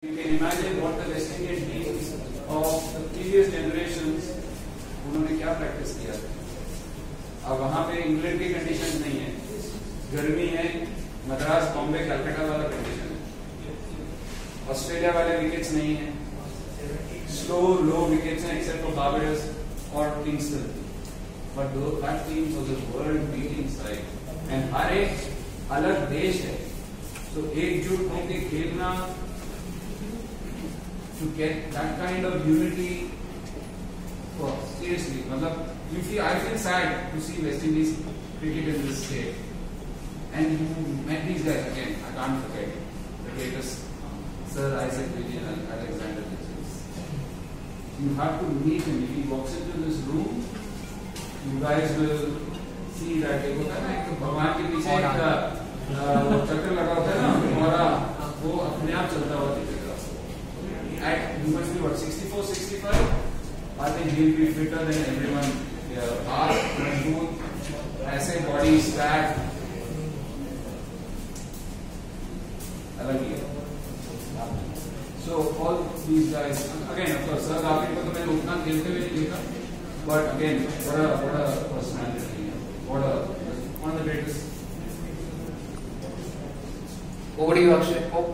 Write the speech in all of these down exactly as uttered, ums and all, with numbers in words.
You can imagine what the West Indian teams of the previous generations उन्होंने क्या practice किया। अब वहां पे इंग्लैंड की कंडीशन नहीं है, गर्मी है, मद्रास बॉम्बे कलकत्ता वाला कंडीशन है। ऑस्ट्रेलिया वाले विकेट्स नहीं है, स्लो लो विकेट्स हैं एक्सेप्ट फॉर बार्बाडोस और Kingston, but that team was a world beating side and हर एक अलग देश है, तो एकजुट होकर खेलना to get that kind of unity, oh, seriously, matlab, you feel, I feel sad to see West Indies cricket in this state. And you met these guys again, I can't forget the greatest Sir Isaac Vijay and Alexander Richards. You have to meet him. If he walks into this room, you guys will see that एक होता है ना, एक भगवान के पीछे एक चक्कर लगा होता है ना, और वो अपने आप चलता हुआ दिखेगा। At, you must be what, sixty-four, sixty-five? I think he'll be fitter than everyone here. Fast, smooth, ऐसे body stack, अलग ही है। So all these guys, again, of course, Sir Gafir को तो मैंने उतना खेलते हुए नहीं देखा, but again, what a what a personality, what a one of the greatest. Over to you, Akshay. Oh.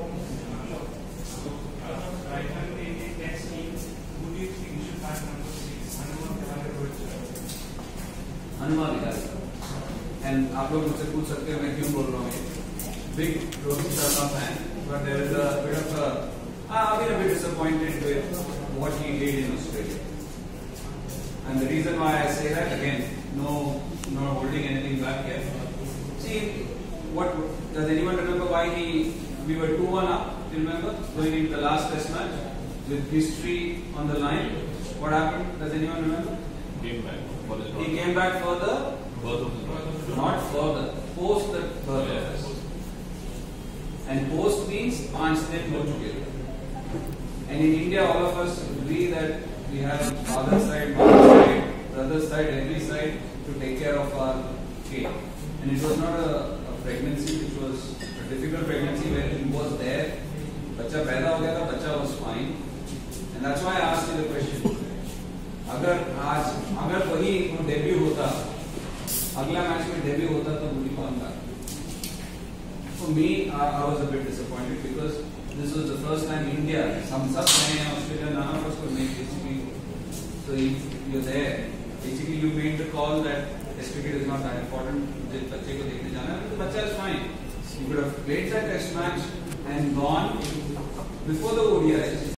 Hanuman Vihar and आप लोग मुझसे पूछ सकते हो मैं क्यों बोल रहा हूँ big Rohit Sharma fan but there is a bit of a I been a bit disappointed with what he did in Australia and the reason why I say that again no no holding anything back here see what does anyone remember why he we were two one up you remember going into the last test match with history on the line what happened does anyone remember came back he came back for the birth of his brother. Not for the post the birth of his. And post means पांच दिन हो चुके थे. And in India, all of us agree that we have father side, mother side, brother side, every side to take care of our kid. And it was not a, a pregnancy; it was a difficult pregnancy where he was there. बच्चा पैदा हो गया था, बच्चा was fine. And that's why I asked you the question. अगर आज अगर वही डेब्यू होता, अगला मैच में डेब्यू होता तो मुझे कौन था? For me, I, I was a bit disappointed because this was the first time India, हम सब रहे हैं Australia, none of us could make history. So if you're there, basically you made the call that Test cricket is not that important. जिस बच्चे को देखने जाना है, तो बच्चा is fine. You could have played that Test match and gone before the O D Is.